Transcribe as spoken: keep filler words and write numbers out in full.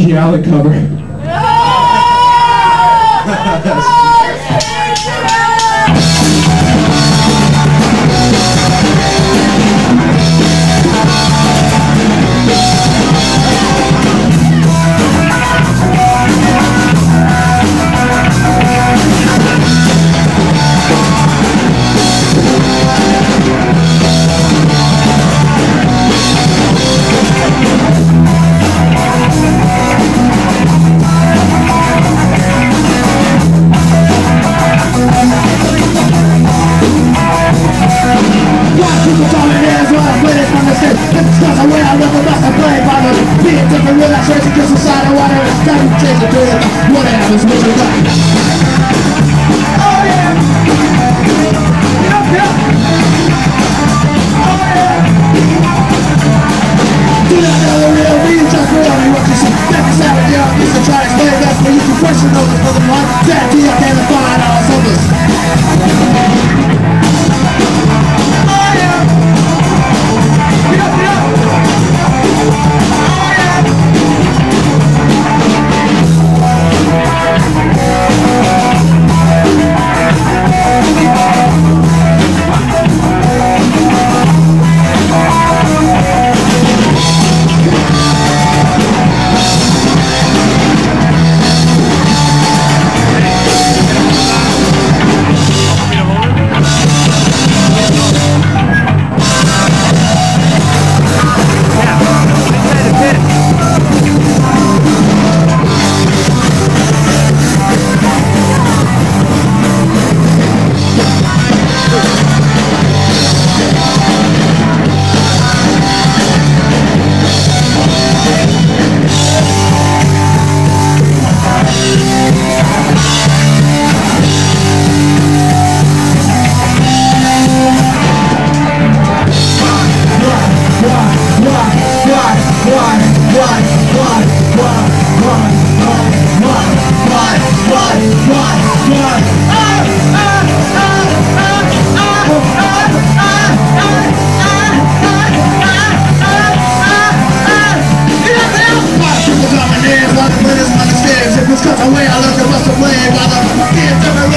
Allen cover. What happens when you die? Oh yeah! Yep, yep! Oh yeah! Do not know the real me, just real me what you see. Never savage, yeah, used to try to explain that's where you can question those for the one. That D I can't find all others. Oh yeah! Yep, yep! Oh yeah! Away, I look at what's away, while the kids ever